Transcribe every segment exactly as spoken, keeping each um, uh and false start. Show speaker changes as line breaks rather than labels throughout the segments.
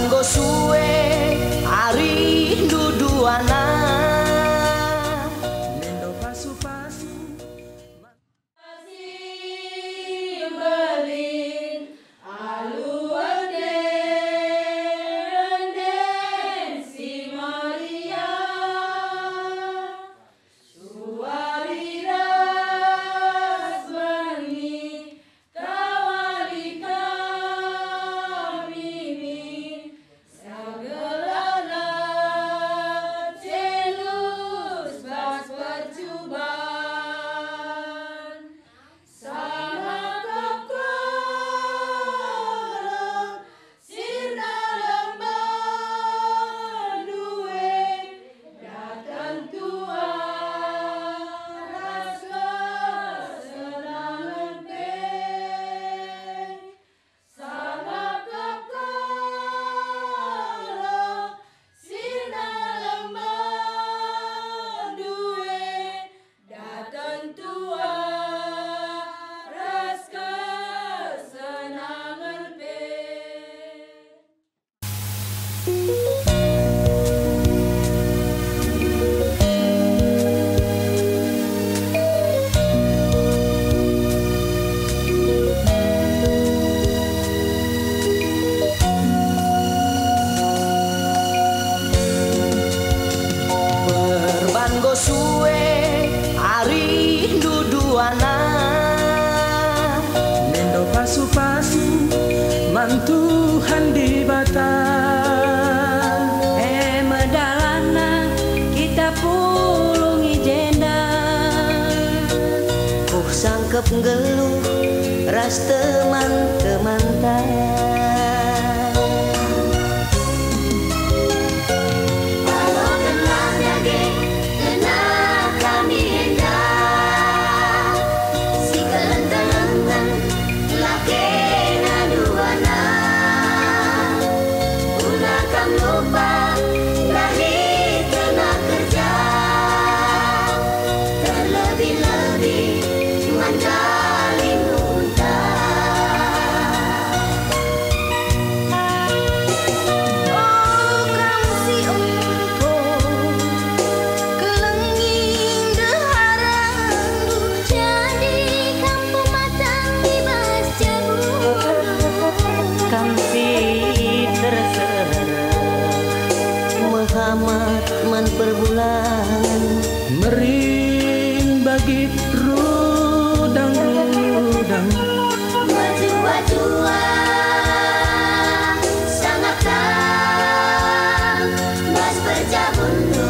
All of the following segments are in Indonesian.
Nggo suwe ari duduana nendo pasu-pasu
Berlin aluan den si Maria suari rasmani kawali kami sagelana celus bas percubaan sama kokoro sirna lembah duwe datang tua rasa senangan pe sama kokoro sirna lembah duwe datang tua raska senangan pe
Perban nggo suwe ari duduana nendo pasu-pasu mantuhan di batang eh medalana kita pulungi jenda uh sangkep geluh ras teman-teman
Kalau kenal jadi kenal kami hendak si kelenteng-lenteng laki naduana una kam lupa lahir tengah kerja terlebih-lebih mandalin unta oh kang si empo kelenging deharan jadi kampung matang di bas
Kang si terserah Muhammad man perbulan mering bagi rudang-rudang
Baju-bajua sangat tang mas berjabundu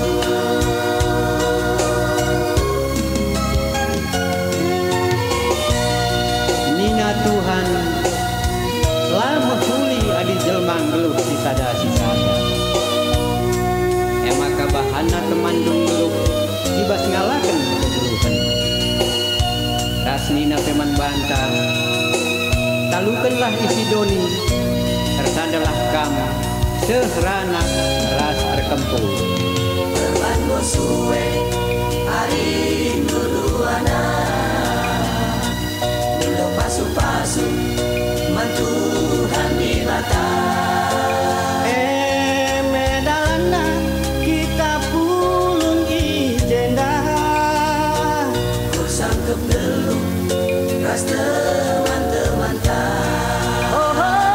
Nina Tuhan lama huli adi jelma geluh sisada-sisada emak kabahana temandung geluh ibas ngalaken kegeluhan ras Nina teman bantah talukenlah isi doni tersadalah kamu sehrana ras terkempul
Perban nggo suwe ari duduana nendo pasu-pasu mantuhan di batang eh medalana kita pulungi jenda ku sangkep geluh ras teman-teman oh,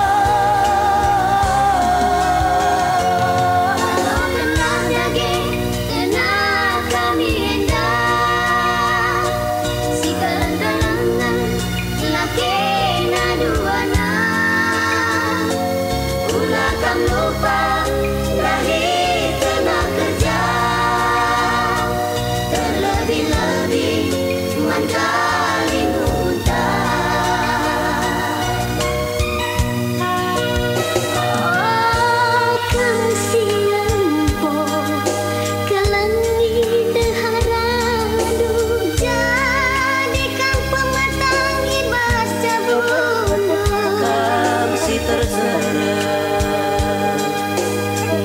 Kalau kenal jadi kenal kami hendak si kelenteng-lenteng laki naduana una kam lupa lahir tengah kerja terlebih-lebih mandalin unta oh kang si lempo kelengi deharan jadi kampung matang ibas cabun
Kang si terserah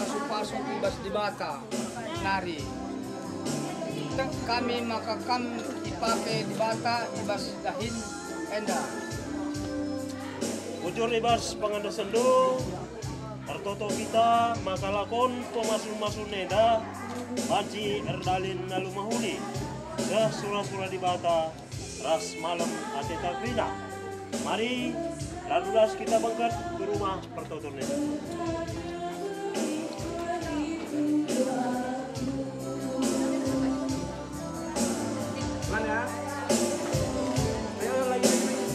pasu-pasu ibas di bata nari. Kami maka kami dipakai di bata ibas dahin endah.
Bujur ibas panganda sendung, artoto kita maka lakon pemasun-masun neda, banci erdalin nalu mahuni, dah surah-surah di bata, ras malam ateta krina. Mari lalulas kita bangkat ke rumah pertoto neda.
Mana? Ayo lagi.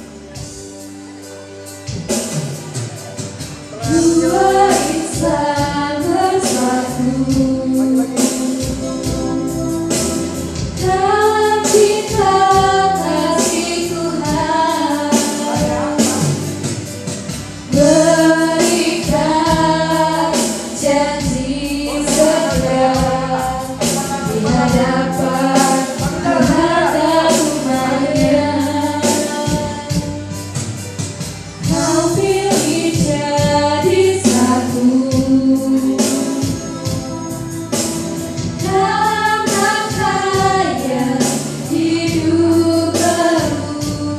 Dua insan bersatu dalam cinta kasih Tuhan, berikan janji setia di hadapan Tuhan dan umatnya. Kau pilih jadi satu dalam rangkaian hidup baru.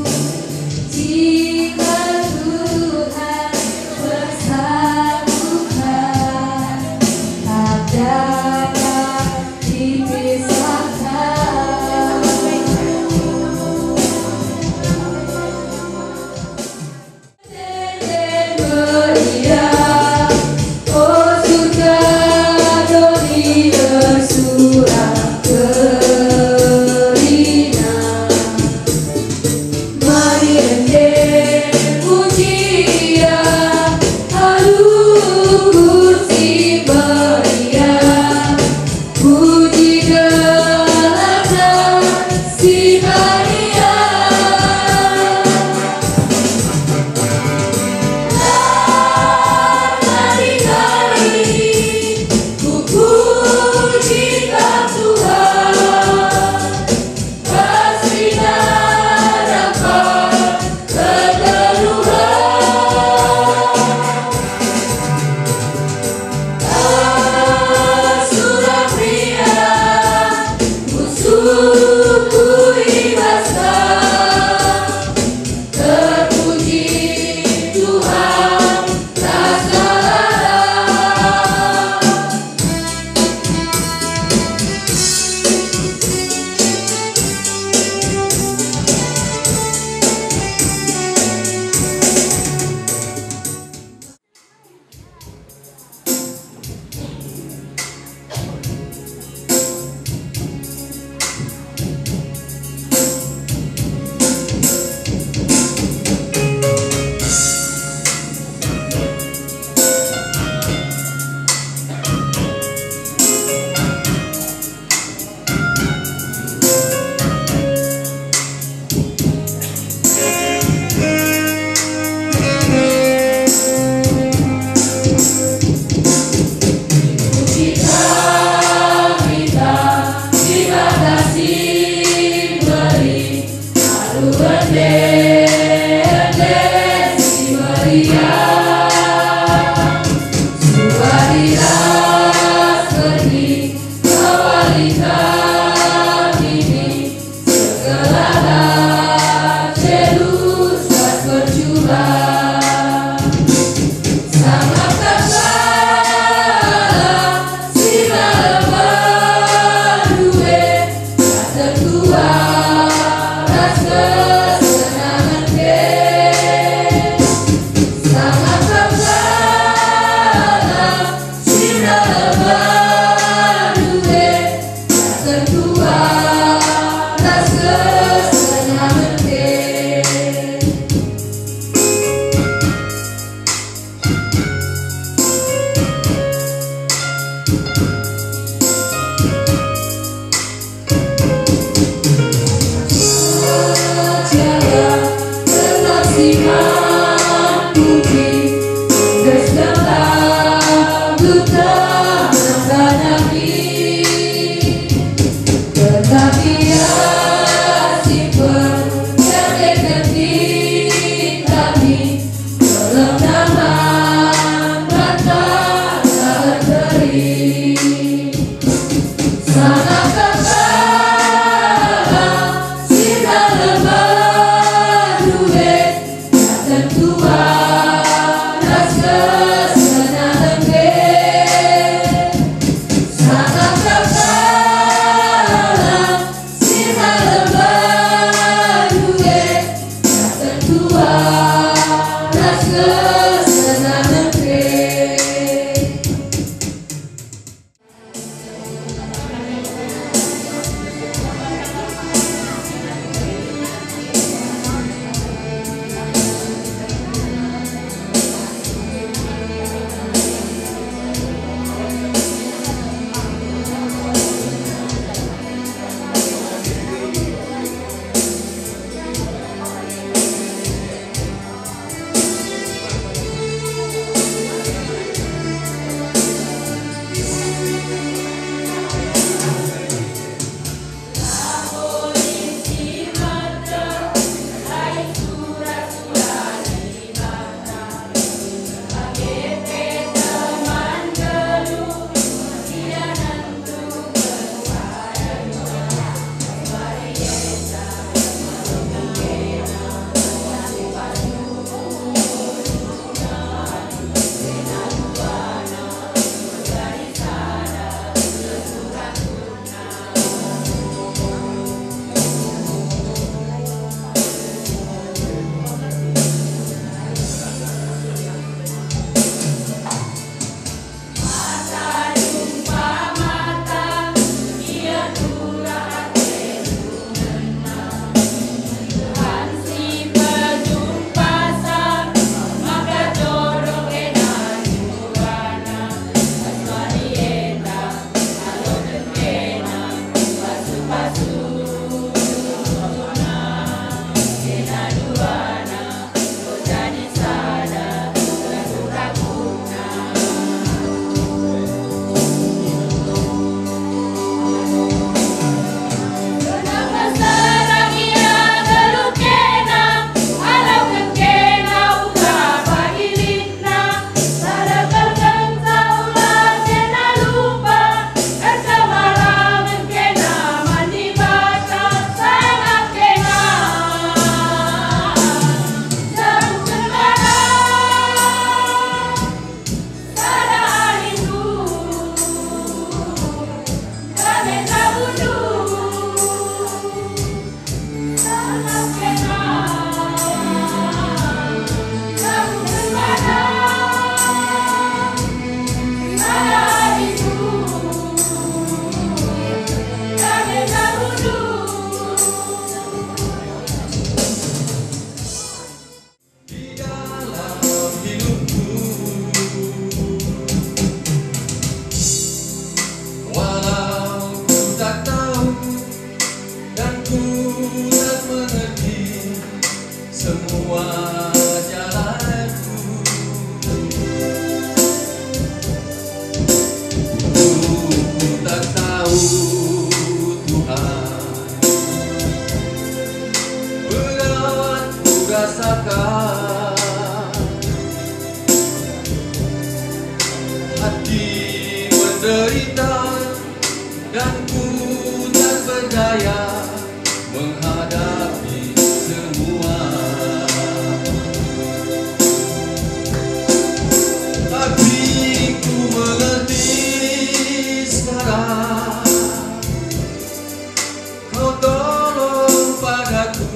Jika Tuhan bersatukan, tak dapat dipisahkan. Meriah, oh surga doni bersurat kerina. Mari rendeng pujian, halu kursi meriah. Puji gelapnya si Maria. Kali-kali ku pujikan Tuhan, pasti dapat keteluhan. Surah pria musuhku ibaskan, terpuji Tuhan tak salah. Dalam nama mata
menderita dan ku tak berdaya menghadapi semua. Tapi ku mengerti sekarang, kau tolong padaku.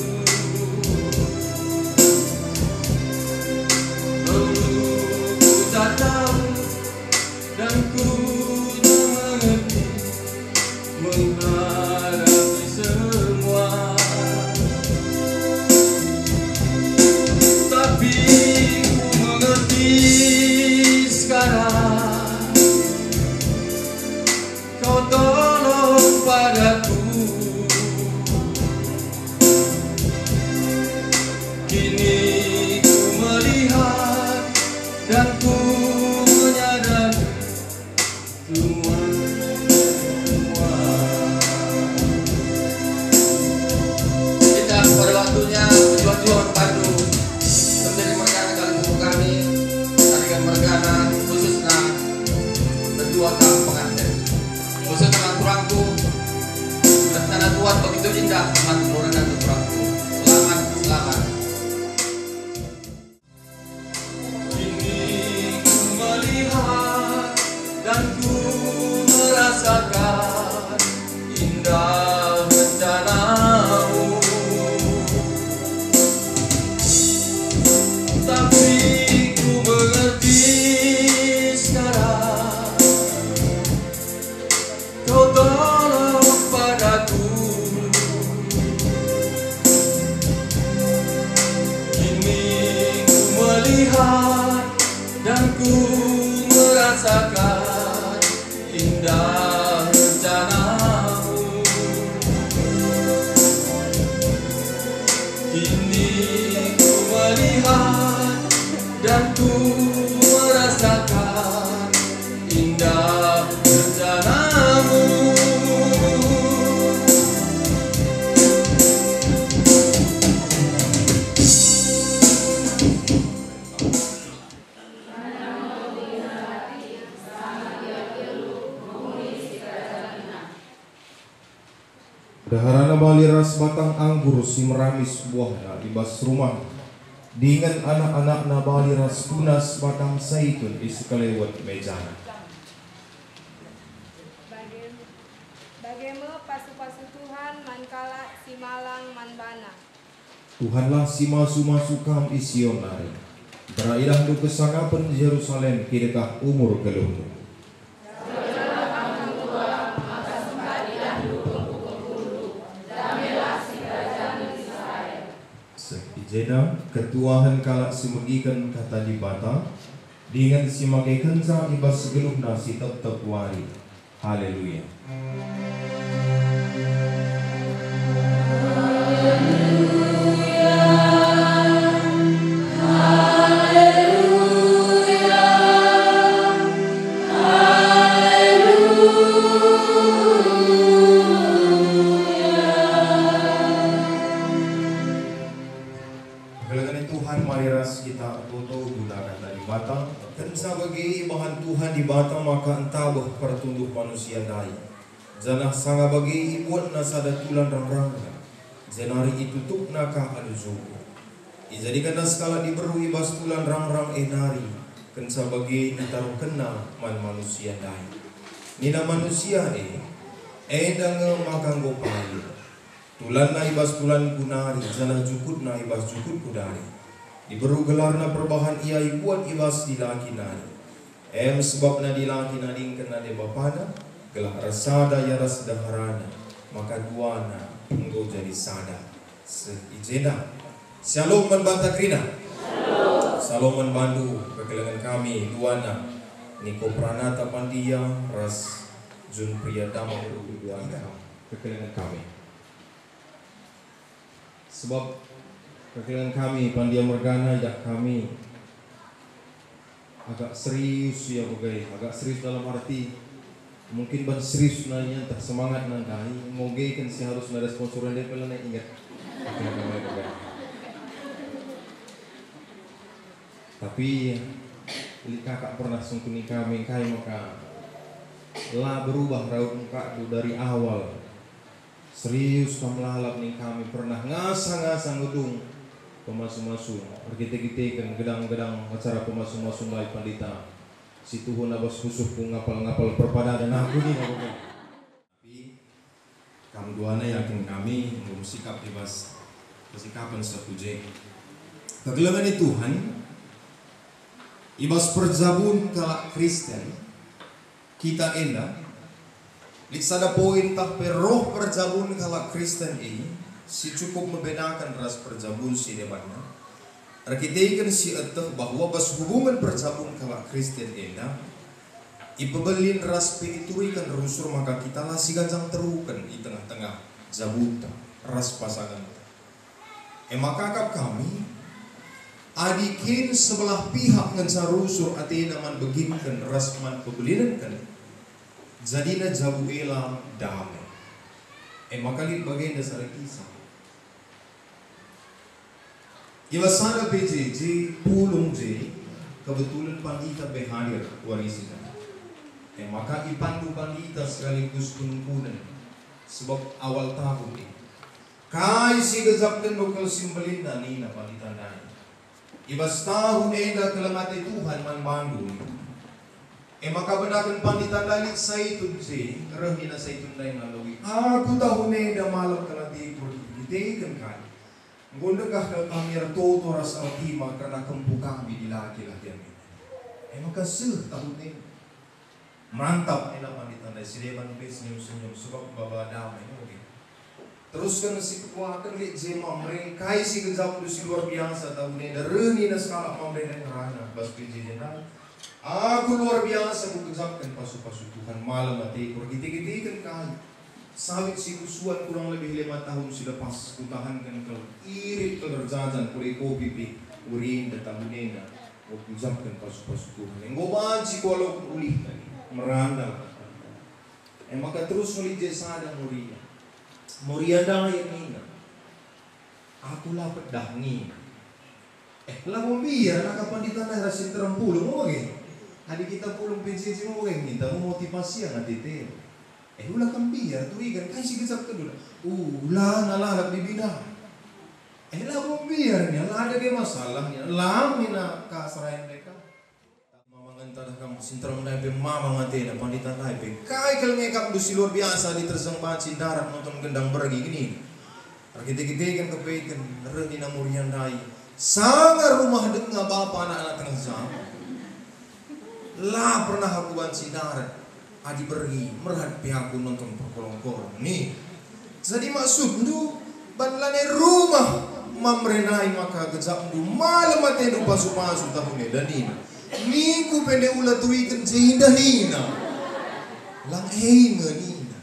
Dulu ku tak tahu dan ku tak mengerti menghadapi semua. Tapi ku mengerti sekarang, kau tolong padaku. Kini ku melihat dan ku menyadari semua, semua. Kita pada waktunya berjuang-juang padu menjadi mergana kali kami tarikan mergana khususnya berdua tahun pengantin khusus dengan turangku rencana Tuhan begitu indah amat turun dan turangku. Selamat, selamat. Dan ku merasakan indah rencanamu, tapi ku mengerti sekarang, kau tolong padaku. Kini ku melihat dan ku merasakan indah
Daharana bali ras batang anggur si meramis buahna ibas rumah. Dengan anak-anak na bali ras tunas batang zaitun isi kelewat mejana.
Bagaimana pasu-pasu Tuhan mankala si malang manbana.
Tuhanlah si masu-masu kam isionari. Berailah du kesanapan Yerusalem kidekah umur gelung. Sejena ketuahan kalak simegikan kata di bata dengan simagai kenca ibas segeluh nasi tetap wari. Haleluya. Maka entah pertunduh manusia dai janah sanga bagi ibuat nasada tulan rang-rangga jenari itu tuk naka aluzuku ijadikan skala diberu ibas tulan rang-rang enari kensa bagi itaruh kena man manusia dai nina manusia e edang makang gopali tulan na ibas tulan kunari janah jukut na ibas jukut kudari diberu gelarna perbahan ia ibuat ibas dilaki nari em sebab na dilaki nading kena de bapana gelah rasada ya ras daharana maka duana engkau jadi sada seijena shalom membanta krina shalom membantu kekelangan kami duana niko pranata pandia ras jun pria damai duana kekelangan kami sebab kekelangan kami pandia mergana ya kami agak serius ya bagai agak serius dalam arti mungkin ban serius nanya tak semangat nanti ngoge kan si harus nada sponsoran dia pelan ingat tapi li kakak pernah sungkuni kami kai maka lah berubah raut muka tu dari awal serius kamu lalap nih kami pernah ngasang-ngasang gedung pemasu-masu bergite-gite kan gedang-gedang acara pemasu-masu baik pandita si Tuhan abas khusus ku ngapal-ngapal perpada dan aku nih tapi kamu duana yakin kami mau sikap bebas kesikapan sepuje kegelangan Tuhan ibas perjabun kalak Kristen kita enda liksada poin tak peroh perjabun kalak Kristen ini si cukup membedakan ras perjabun si depannya. Arkitekan si eteh bahwa bas hubungan perjabun kalak Kristen enda ipebelin ras piniturikan rusur maka kita lah si ganjang terukan di tengah-tengah jabuta ras pasangan. E maka kap kami adikin sebelah pihak ngenca rusur atina man beginkan ras man pebelinan kan jadina jabu elam damai. E maka li bagian dasar kisah Iwasana P J J pulung J kebetulan pandita berhadir warisikan. Eh maka ipandu pandita sekaligus kunungkunan sebab awal tahun ini. Kai si gejapkan lokal simbolin dan nina pandita nani. Ibas tahun enda kelemate Tuhan man bandung. Eh maka benakan pandita dalik saitun J kerahina saitun lain lalui. Aku tahun enda malam kelati ditekan kan. Gondegah ke kami toto ras altima karena kempu kami di laki-laki ini. Eh maka seh tahun ini mantap enak pandita dari sideman pe senyum-senyum sebab baba damai oke. Terus kan si kekuatan li jema mereka si kejam si luar biasa tahun ini dereni na skala mamrena rana bas pj jenal. Aku luar biasa ku kejamkan pasu-pasu Tuhan malam mati kurgiti-giti kan kai. Sawit si kusuan kurang lebih lima tahun sudah pas kutahankan kalau irit kelerjajan kuri kopi pi urin datang nena mau kujamkan pasu-pasu Tuhan ngoban si kalau ulih lagi merandang eh maka terus mulai jesada muria muria dah yang ini aku lah pedah ni eh lah mau biar nak kapan ditanah rasin terang puluh mau bagi adik kita pulung pensi mau bagi kita mau motivasi yang nanti teh Eh ulah kan biar tu ikan kan si gesap kedua. Ulah nalalap di bidang. Eh lah mau biar ni, lah ada ke masalahnya. Lah mina kasarayan mereka. Mama ngantah kamu sinteram na ipe mama ngate na pandita na ipe. Kai kalau ngekap dusi luar biasa di tersang baci darat nonton gendang bergi gini. Kita-kita kan kepaikan reni na murian dai. Sangat rumah dengar bapa anak-anak tengah zaman. Lah pernah aku banci darat. Adi pergi merhat pihakku nonton perkolong-kolong nih. Jadi maksud tu banlane rumah mamrenai maka gejap tu malam mati du pasu-pasu tahun dan ini. Minggu pendek ulah tu ikan jindah nina. Lang henga nina.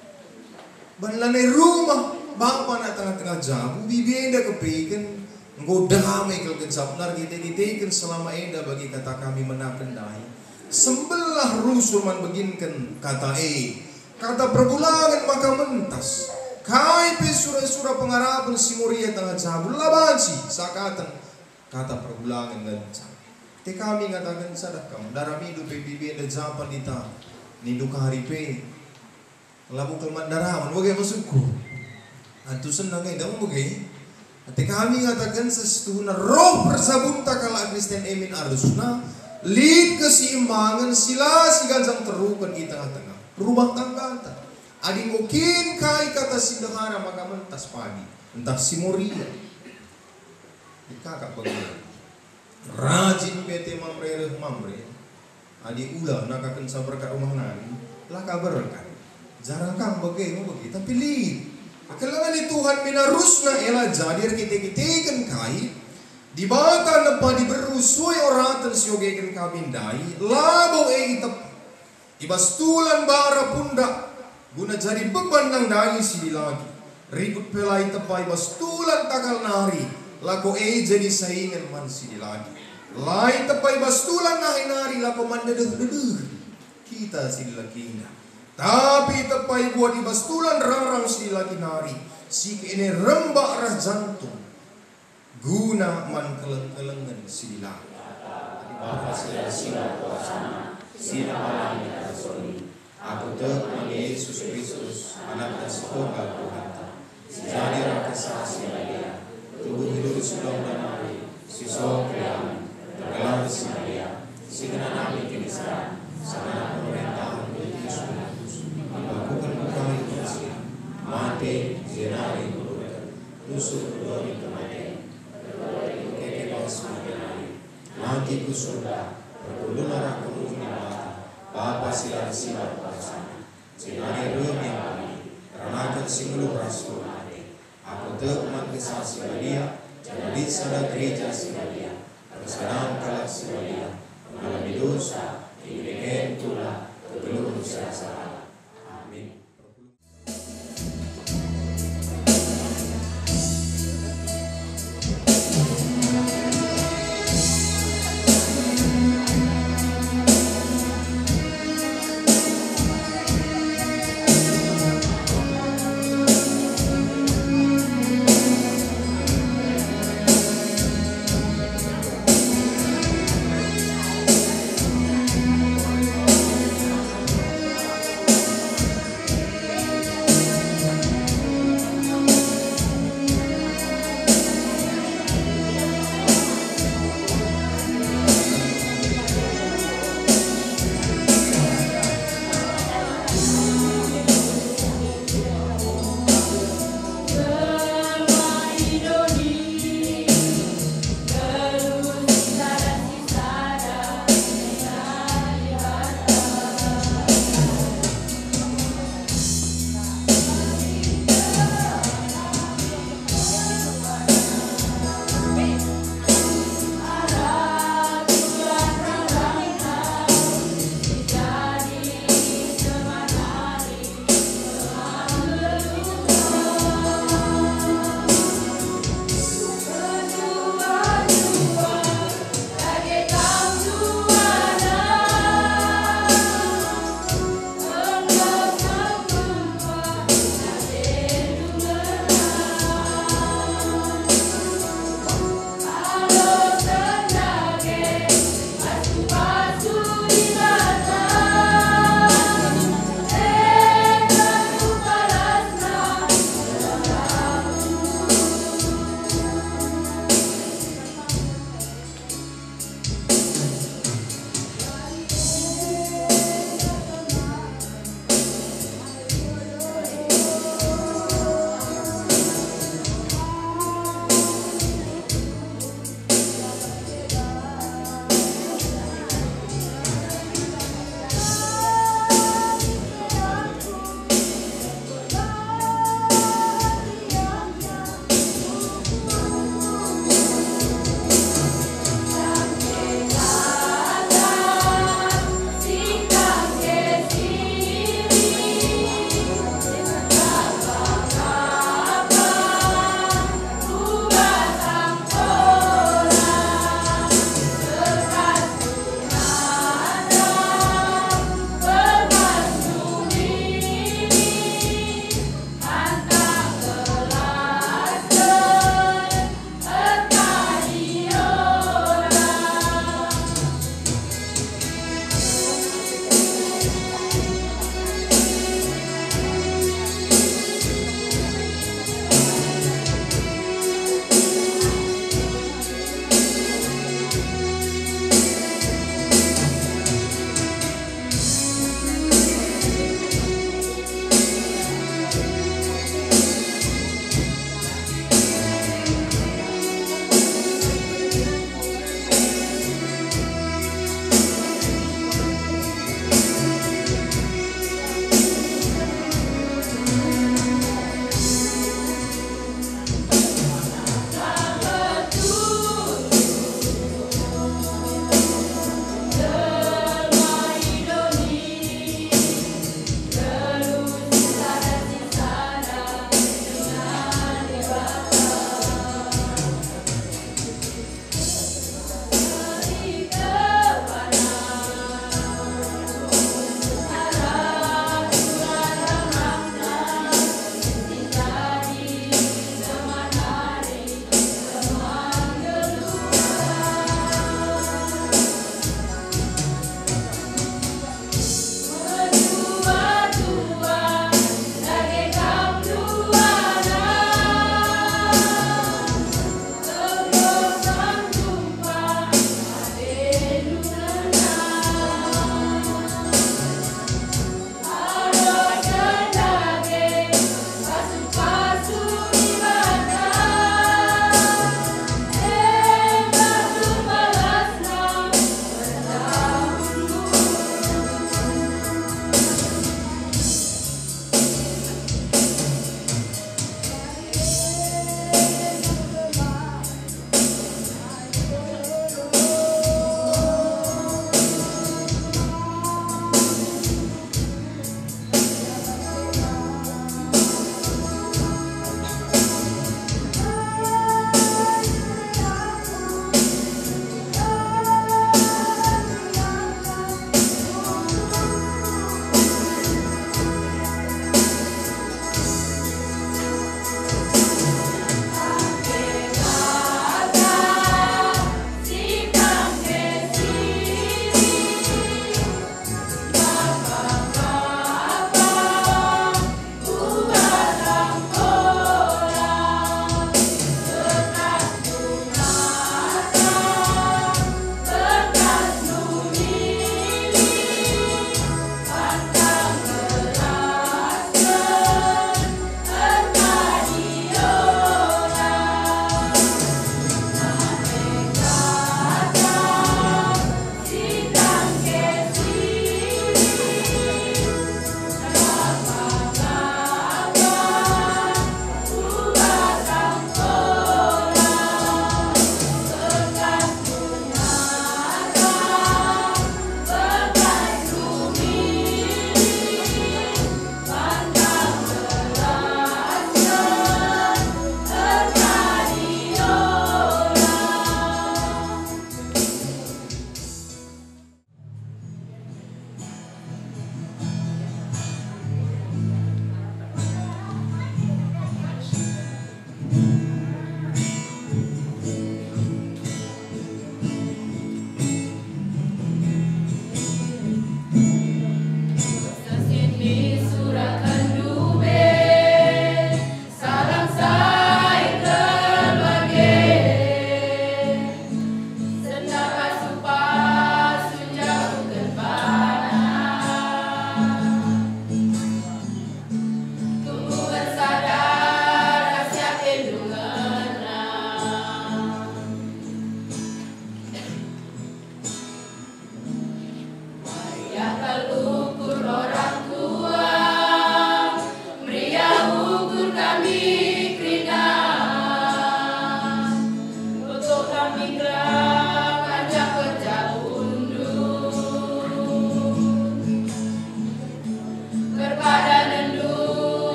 Banlane rumah bapa nak tengah-tengah jabu bibenda kepikan engkau damai kalau gejap nar kita-kita kan selama enda bagi kata kami menakendai. Sembelah rusuman beginkan kata E kata perbulangan maka mentas kai pe surah-surah pengarapan si muria tengah cabul labansi sakatan kata perbulangan gancang te kami ngatakan sadakam darah hidup pe bibi ada japan dita nindu kahari pe labu kelman daraman wage masukku antu senang edang wage te kami ngatakan sesuatu roh persabunta kala Kristen emin arusna lid keseimbangan sila si ganjang terukan di tengah-tengah rumah tangga anta adi mungkin kai kata sindahara maka mentas pagi entah si muria di kakak bagaimana rajin P T mamre mamre adi ulah nakakan sabar kat rumah nani lah kabar kan jarang kan bagaimana begitu tapi lid kelangan di Tuhan minarusna ela jadir kita-kita kan kai di bata nepa di berusui oratan siogekan kabindai labo e itep ibastulan bara pundak guna jadi beban nang dai si lagi ribut pelai tepai bastulan takal nari lako e jadi saingan man si lagi lai tepai bastulan nahi nari lako man dedeh-dedeh kita si lagi tapi tepai buat di bastulan rarang si lagi nari si ini rembak rah jantung guna man keleng-kelengan sila Bapa sila sila kuasa sila malam kita soli aku terang Yesus Kristus anak dan setunggal Tuhan jadi rakasa sila dia tubuh hidup sudah dan mari siswa kriaman tergelar sila dia sigana nami kinisra sana pemerintahan Yesus Kristus melakukan bekali manusia mati jenari berulang tusuk berdori kematian nanti ku surga berbulu marah kemudian mata Bapa sila sila kuasa jenari rum yang kami karena singlu rasul mati aku teman kisah sila dia jadi sada gereja sila dia bersadang kalak sila dia mengalami dosa diberikan pula belum salah amin.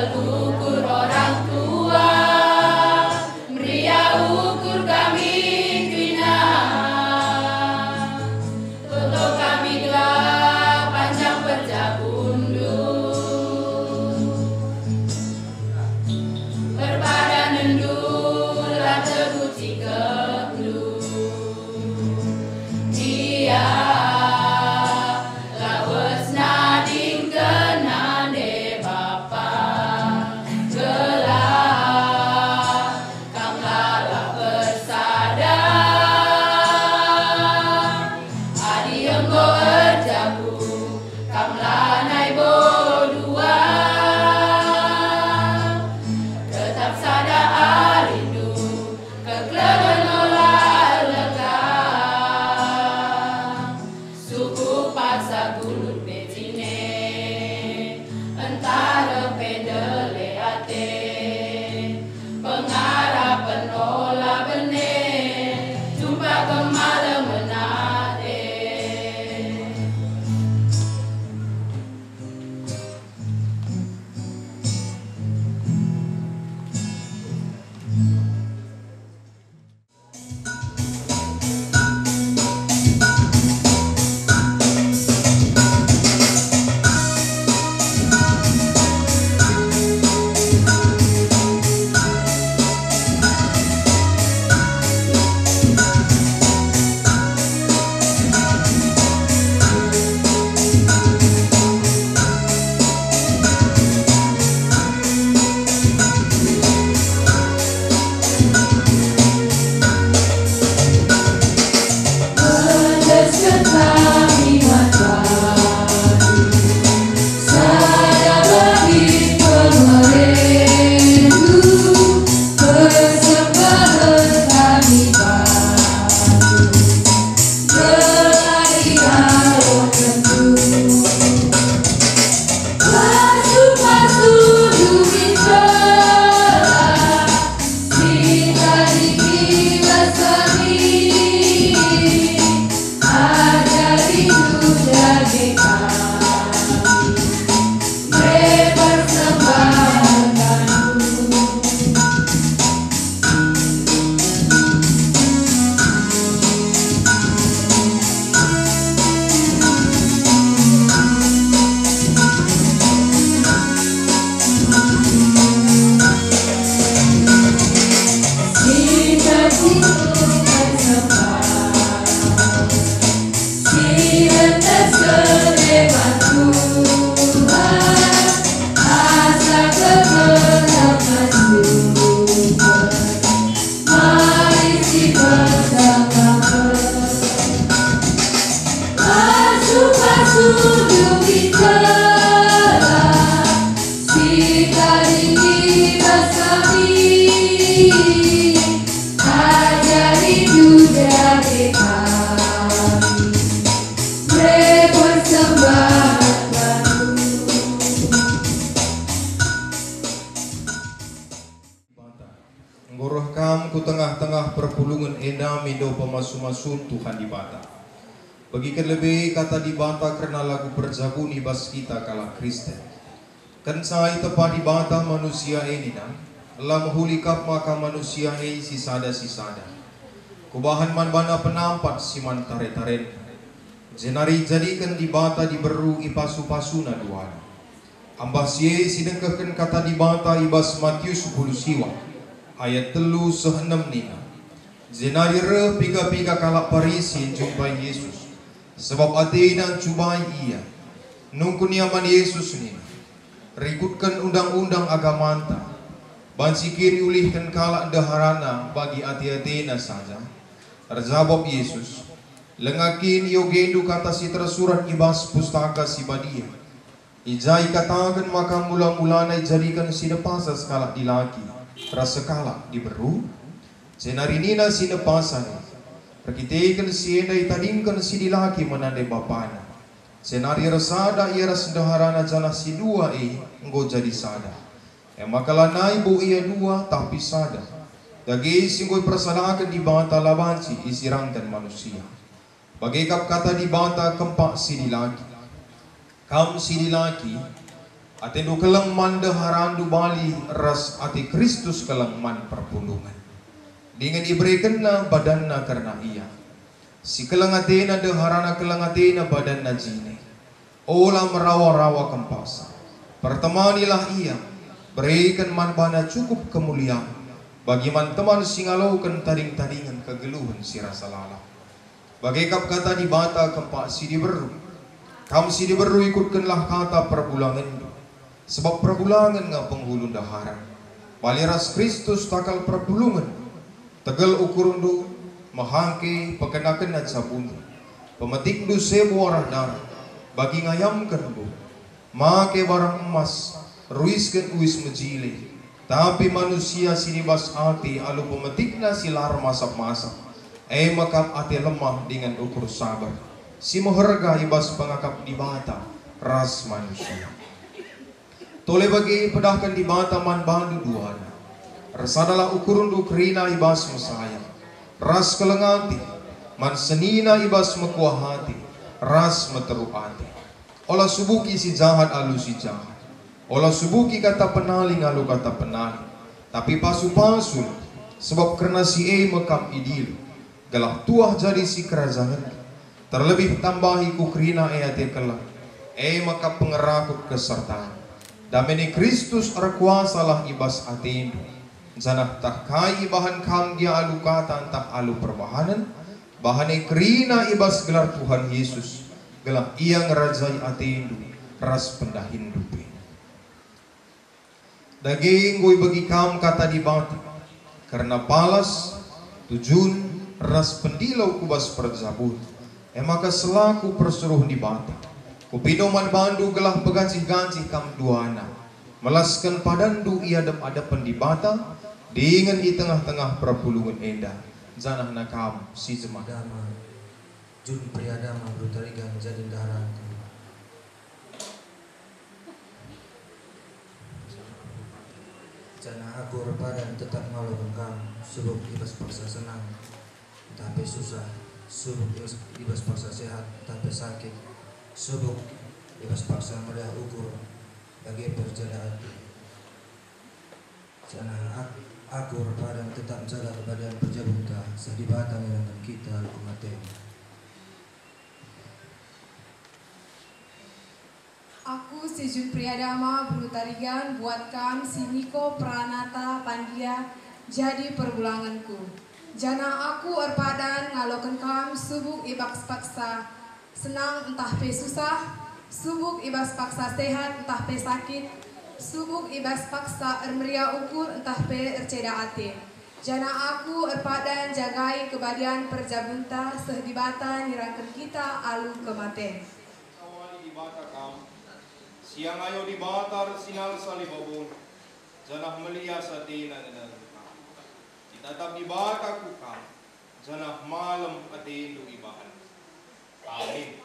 Telukur orang tua, meriah ukur kami bina. Toto kami gelap panjang berjabundung. Berbadan endul lan teguci kendung. Dia lawes nading kenane bapa gelap kang lala bersada adi engko erjabu kang lanai bodua tetap sada arindu keklegen olah lega suku paksa gulut betine antara pendele ate pengharapan olah bene jumpa kemalam menate. Menyeskan kami matahari, saya bagi pemerindu, persembahan kami padu, kelahiran roh tentu. Masuk-masuk dumi celah, kita dikilas kami. Ajari dari kami, berpersembahkan. Cinta-cinta bersembah, Sirentas kereman Tuhan, asa kebenaran Tuhan, mari si bersama. Masuk-masuk dumi celah, kita dibebas kami, ajari dunia kami, berpersembahkan.
Ngoroh kam ku tengah-tengah perpulungan ena mindo pemasu-masun Tuhan di bata. Bagikan lebih kata di bata karena lagu perjabuni bas kita kalah Kristen. Kan saya tepat di bata manusia ini nam. Allah mahulikap maka manusia ini sisada sisada. Kubahan man bana penampat siman tare-taren. Jenari jadikan di bata diberu ipasu-pasuna duana. Ambas ye sidengkahkan kata di bata ibas Matius sepuluh siwa. Ayat telu sehenam nina. Jenari re piga-piga kalak parisi jumpai Yesus. Sebab hati dan cubai ia. Nungku niaman Yesus nina. Rikutkan undang-undang agama anta. Bansikiri ulihkan kalak daharana bagi hati-hatina saja. Terjawab Yesus. Lengakin yogendu kata si tersurat ibas pustaka si badia. Ijai katakan maka mula-mulana jadikan si nepasa sekala dilaki. Rasa kalak diberu. Senarinina si nepasa ni. Perkitekan si endai tadingkan si dilaki menandai bapana. Senari rasada ia rasdaharana jana si dua eh enggo jadi sada. Yang makalanai bu ia dua tapi sada. Dagi singgoi persalahan di banta labanci isirangkan manusia. Bagikap kata di banta kempak si dilaki. Kam si dilaki Ate du kelang man deharandu bali ras ate Kristus kelang man perpulungan. Dengan diberikanlah badanna karena ia. Si kelang atena deharana kelang atena badanna jine. Olah merawa-rawa kempasa. Pertemanilah ia. Berikan man bana cukup kemuliaan. Bagi man teman singalaukan tading-tadingan kegeluhan si rasa lalah. Bagai kap kata di bata kempak si diberu. Kam si diberu ikutkanlah kata perbulangan. Sebab perbulangan nga penghulun daharan. Baliras Kristus takal perpulungan. Tegal ukurundu mahangke pekenakan at sabun. Pemetik du sebu arah darah. Bagi ngayamkan bu. Make barang emas. Ruiskan uis mejile. Tapi manusia sinibas ati alu pemetikna silar masak-masak. Eh makap ati lemah dengan ukur sabar. Si meharga ibas pengakap di bata ras manusia. Tole bagi pedahkan di bata man bandu duana. Rasadalah ukurun du kerina ibas mesayang. Ras kelengati. Man senina ibas mekuah hati. Ras meteru hati. Olah subuki si jahat alu si jahat. Olah subuki kata penaling alu kata penaling. Tapi pasu-pasu. Sebab karena si e mekam idil. Galah tuah jadi si kerajaan. Terlebih tambahi ku kerina e ati kelak. E maka pengerakut kesertaan. Dameni Kristus arkuasalah ibas atindu. Zanah tak kai bahan kam dia alu kata entah alu perbahanan. Bahane kerina ibas gelar Tuhan Yesus. Gelah ia ngerajai atindu. Ras pendahindu. Daging gue bagi kam kata di batu. Karena balas tujun ras pendilau kubas perzabut. E maka selaku persuruh di batu. Kupinoman bandu gelah pegancih-gancih kam duana. Melaskan padandu ia adap-adapan di bata. Dengan di tengah-tengah perpulungan endah. Zanah nakam si jemaah.
Dama Jun Priyadama Brutarigan jadi daharan. Janah aku repadan tetap malu engkau. Subuk ibas paksa senang tapi susah. Subuk ibas, ibas paksa sehat tapi sakit. Subuk ibas paksa meriah ukur bagi perjalanan hati. Janah aku repadan tetap jaga badan perjabunta sedibatan dengan kita luku mati.
Aku si Jun Priyadama Brutarigan buatkan si Niko Pranata Pandia jadi perbulanganku. Jana aku erpadan ngalokan kam subuk ibas paksa senang entah pe susah, subuk ibas paksa sehat entah pe sakit, subuk ibas paksa ermeria ukur entah pe erceda ate. Jana aku erpadan jagai kebadian perjabunta sehdibatan nirangkan kita alu kemate.
Awali di bata kam. Siang ayo di batar sinal salibabun. Janah melia sa tina na Itatap di bata kukam. Janah malam atindu ibahan. Amin.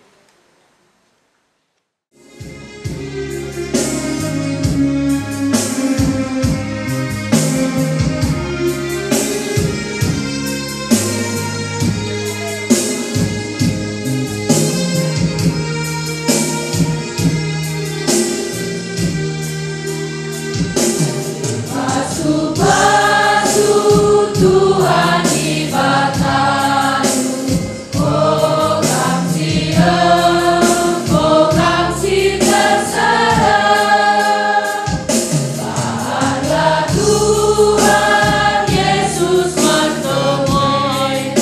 Tuhan di batamu, oh kasih, oh kasih terserah. Bahagia Tuhan Yesus menemui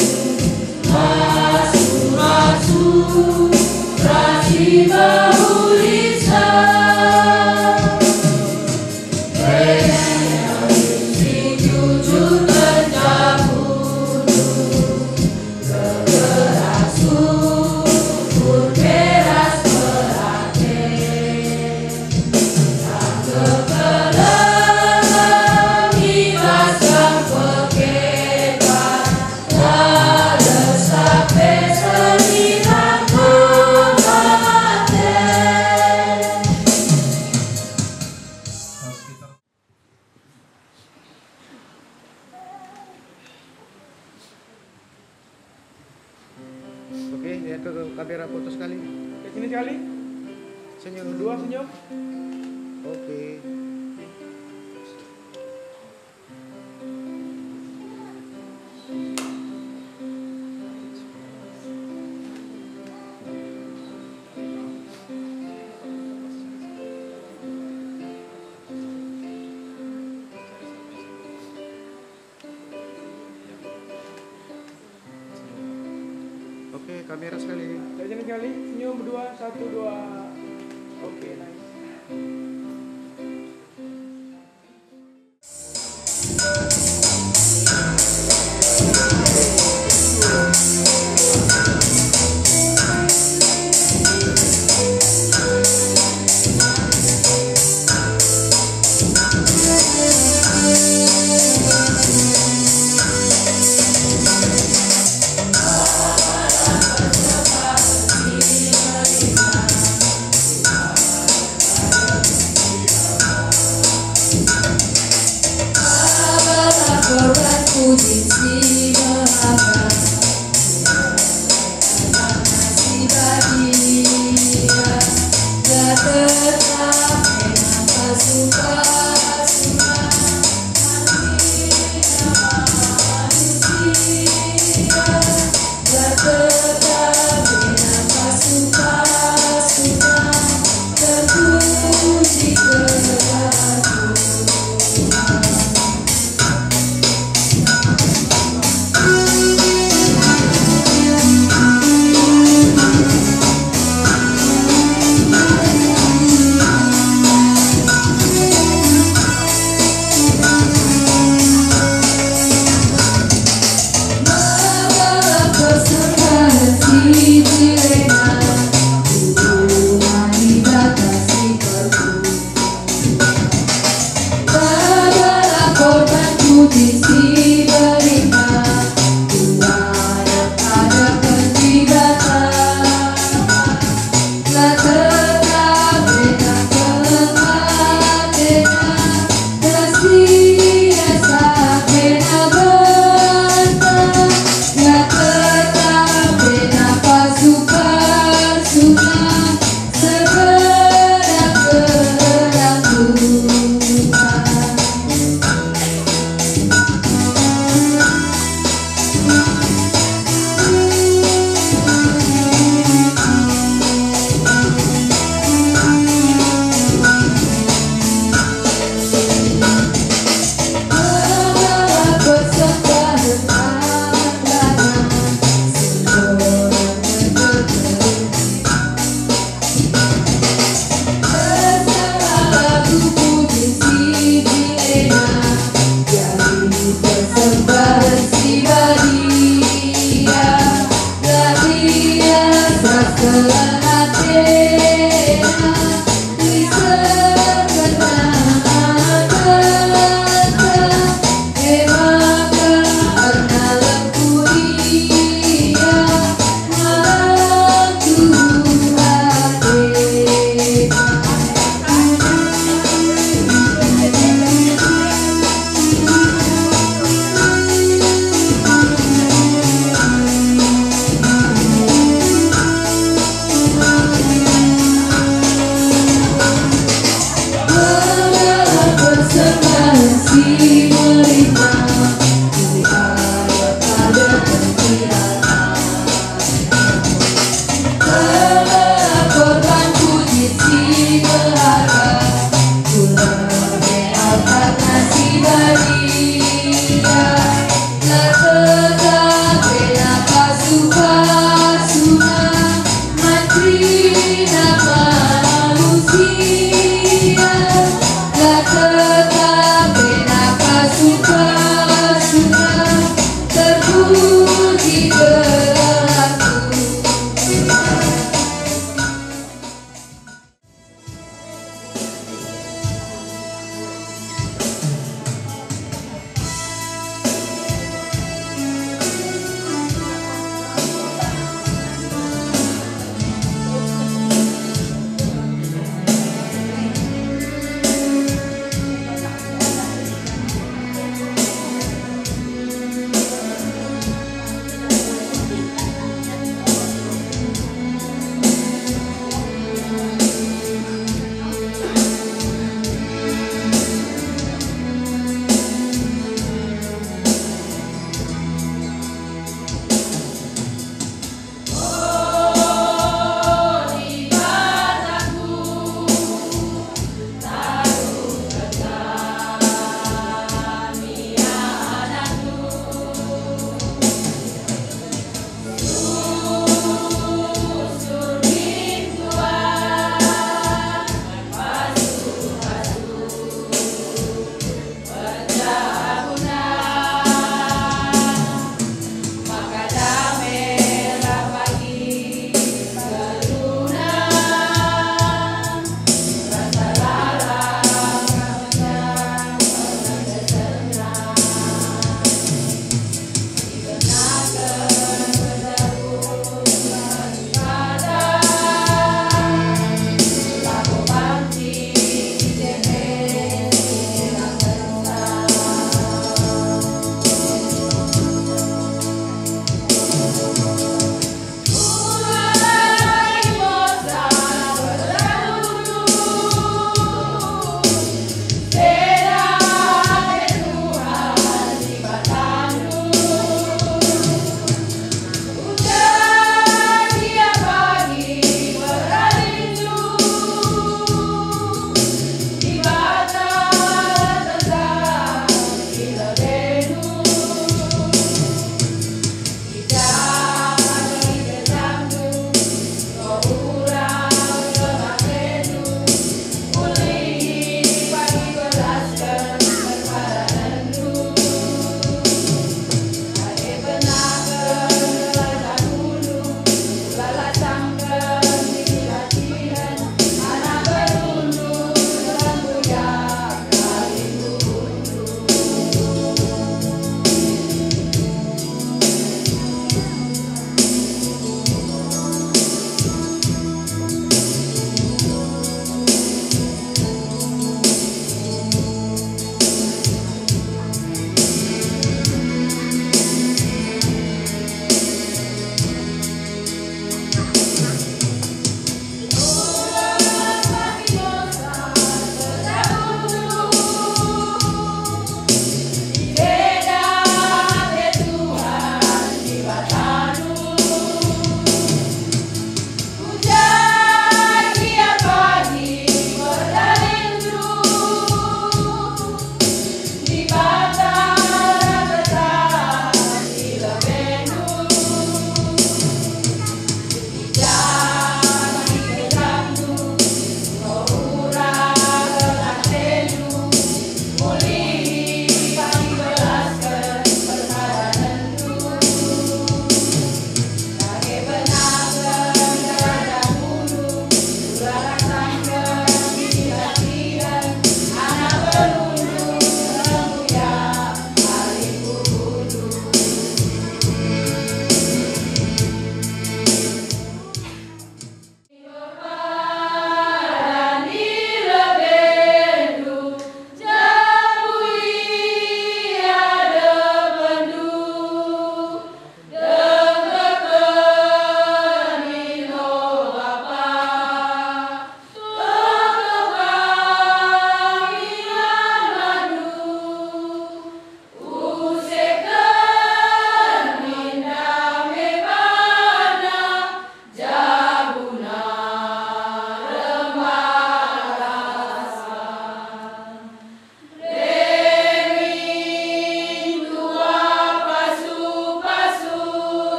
rasul-rasul, rasul bahulisa.
Oke, lihat ke kamera foto sekali. Ke sini sekali. Senyum. Dua senyum.
Oke. Oke, kamera sekali.
Jangan sekali, senyum berdua, satu, dua. Oke, nice.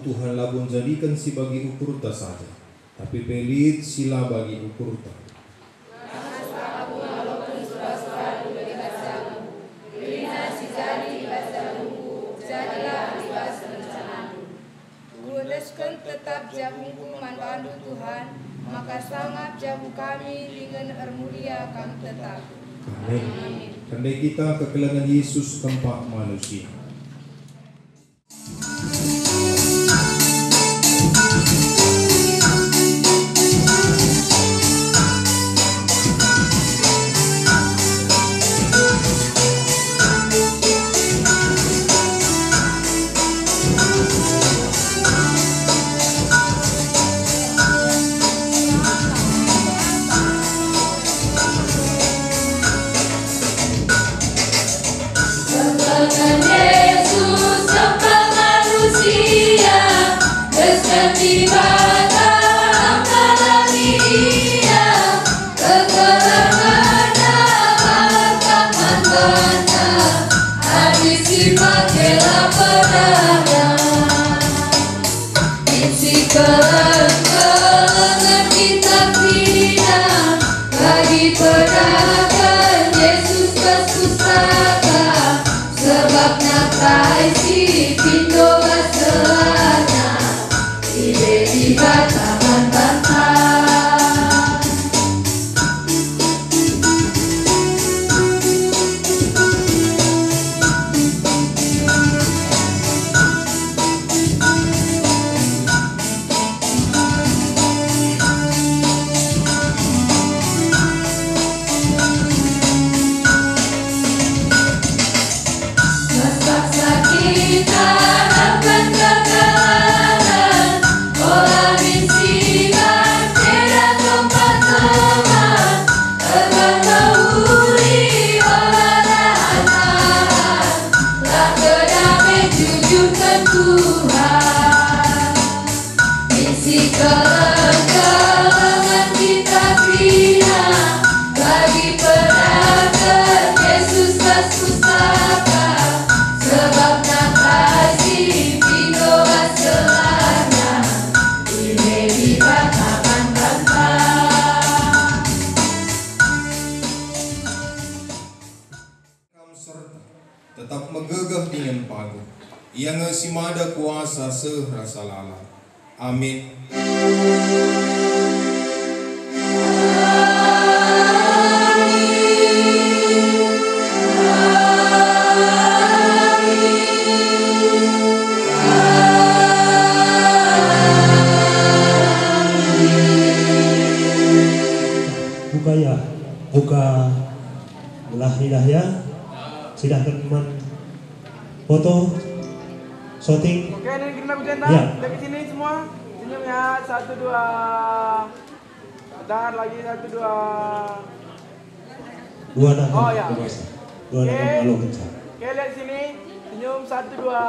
Tuhan labun jadikan si bagi ukur ta saja, tapi pelit sila bagi ukur ta.
Guneskan tetap jabungku manbandu Tuhan, maka sangat jabu kami dengan ermulia kami tetap.
Amin. Kendai kita kekelangan Yesus tempat manusia. Tetap megegah dengan paguh, yang simada kuasa serasa lala. Amin.
Buka ya, buka belah lidah ya. Silahkan teman foto, shooting.
Oke, ini kena bercanda.
Ya.
Dari sini semua. Senyum ya. Satu, dua. Bentar lagi. Satu, dua.
Dua nak.
Oh ya.
Dua nak kalau kencang.
Oke, lihat sini. Senyum. Satu, dua.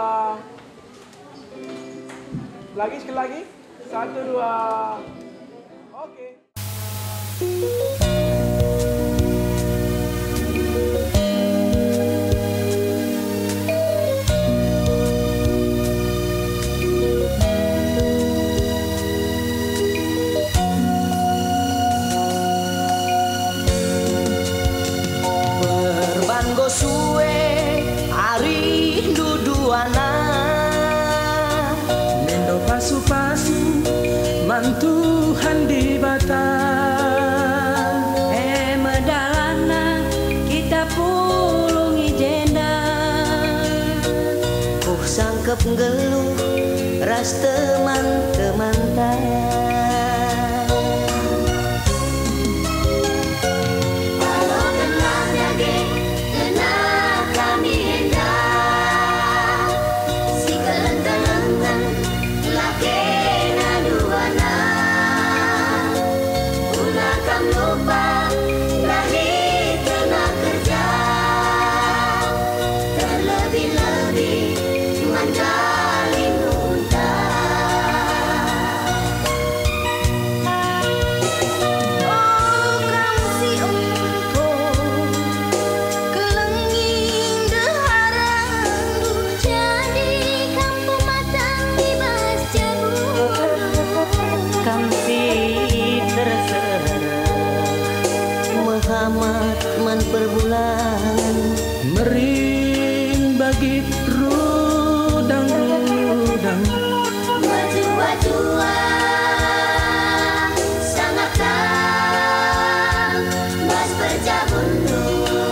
Lagi, sekali lagi. Satu, dua. Oke.
Suwe ari duduana
Nendo pasu-pasu mantuhan di bata
Eh medalana kita pulungi jenda Kuh sangkep ngeluh ras teman-teman
Terlebih-lebih mandalin unta jua-jua sangat tam mas berjabundu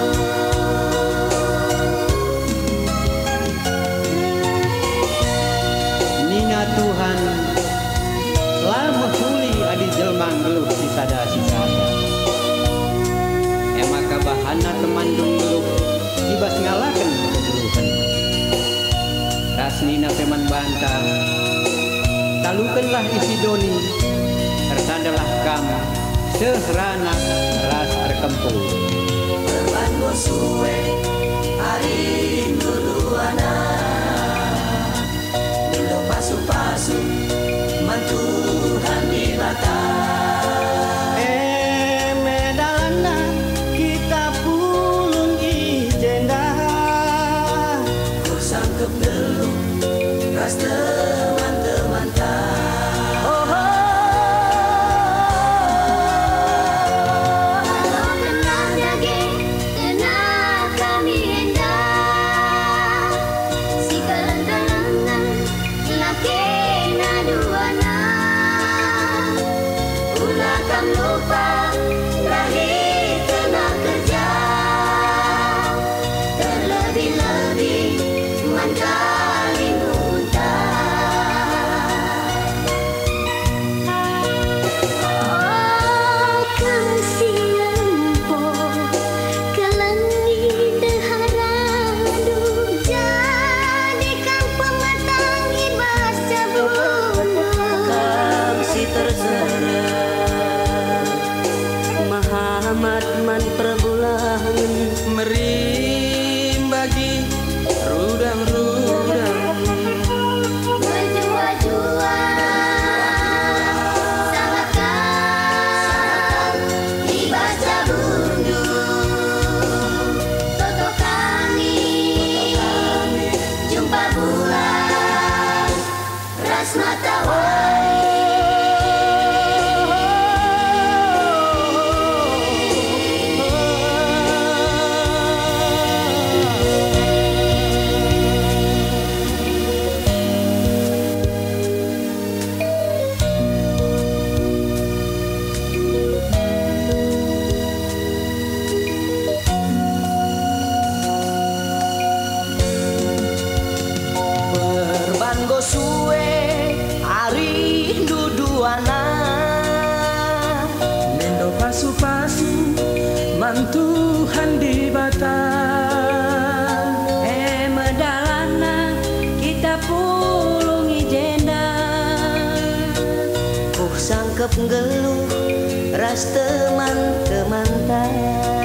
Nina Tuhan lama huli adi jelmang geluh sisada-sisada emaka bahana temandung geluh ibas ngalakan kegeluhan Rasnina teman bantang talukanlah isi doni tersandalah kamu seherana ras terkempul
Berban suwe hari duluana dulu pasu-pasu mantuhan di bata
eh medalana kita pulung ijenda
sangkep dulu ras teman-teman tak
oh, oh. Kalau kenal daging kenal kami hendak si kelengalangan laki naduana ulah kam lupa lahir kena kerja terlebih-lebih kali muda oh kasihan po kelangi deharadu jadikan pematang ibas cabunu
si terserah Muhammad man perbulangan
merimbagi rudang-rudang
berjua-jua sangat kan dibaca bundu toto kami jumpa bulan ras matahari
Berban suwe hari duduana
Nendo pasu-pasu mantuhan di bata
eh medalana kita pulungi jenda uh sangkep geluh ras teman-teman tak